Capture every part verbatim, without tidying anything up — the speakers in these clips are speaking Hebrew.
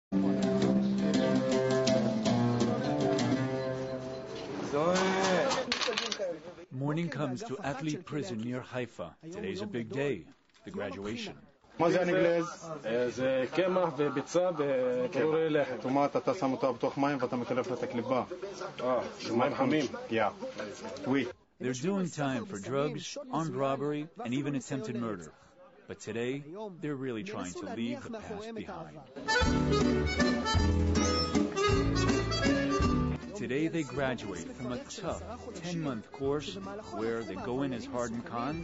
Morning comes to athlete prison near Haifa. Today's a big day, the graduation. מה זה הנגלז? זה קמח וביצה ופירורי לחם. טומאת אתה שם אותה בתוך מים ואתה מקלף את הקליפה. אה, מים חמים. Yeah. Oui. They're doing time for drugs, armed robbery, and even attempted murder. But today, they're really trying to leave the past behind. Today they graduate from a tough ten-month course where they go in as hardened cons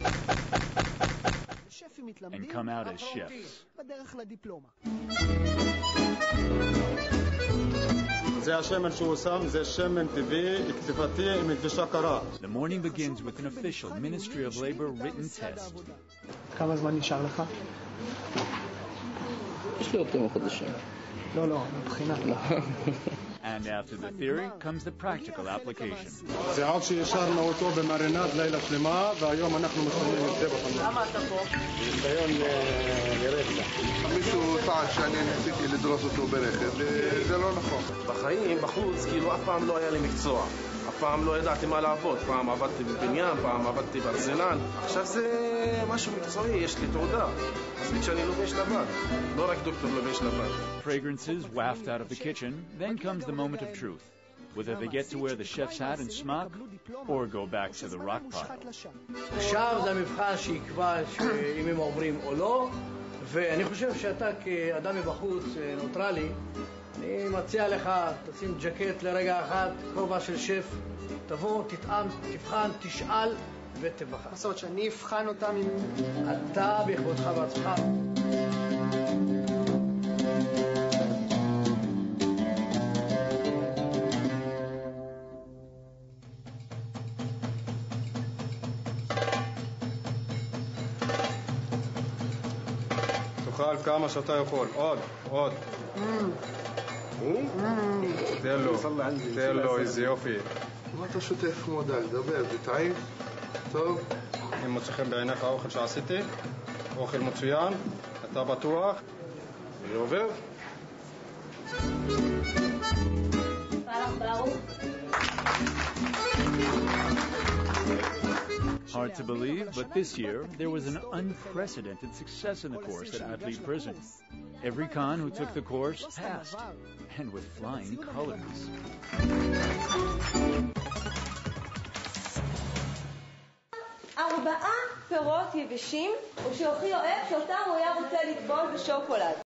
and come out as chefs. The morning begins with an official Ministry of Labor written test. כמה זמן נשאר לך? יש לי עוד כמה חודשים. לא, לא, מבחינה. And after the theory comes the practical application. זה עד שישרנו אותו במרינד לילה שלמה, והיום אנחנו מסיימים את זה בחנות. למה אתה פה? ניסיון לרצח. מישהו טען שאני ניסיתי לדרוס אותו ברכב, וזה לא נכון. בחיים, בחוץ, כאילו אף פעם לא היה לי מקצוע. אף פעם לא ידעתי מה לעבוד. פעם עבדתי בבניין, פעם עבדתי בארסנל. עכשיו זה משהו מקצועי, יש לי תעודה. מספיק שאני לובש לבד. לא רק דוקטור לובש לבד. Fragrances waft out of the kitchen. Then comes the moment of truth. Whether they get to wear the chef's hat and smock or go back to the rock pile. עכשיו זה המבחן שיקבע אם הם עוברים או לא, ואני חושב שאתה כאדם מבחוץ נוטרלי, אני מציע לך, תשים ג'קט לרגע אחד, כובע של שף, תבוא, תטעם, תבחן, תשאל ותבחן. זאת שאני אבחן אותם עם... אתה בכבודך בעצמך. תאכל כמה שאתה יכול. עוד, עוד. תן לו, תן לו, איזה יופי. מה אתה שוטף כמו דל? דבר, זה טעים? טוב? אם מוצא חן בעיניך האוכל שעשיתי, אוכל מצוין, אתה בטוח? זה עובר? Hard to believe, but this year there was an unprecedented success in the course at Athlete Prison. Every con who took the course passed, and with flying colors. ארבעה פירות יבשים, ושאוכי אוהב שאותם הוא היה רוצה לטבול בשוקולד.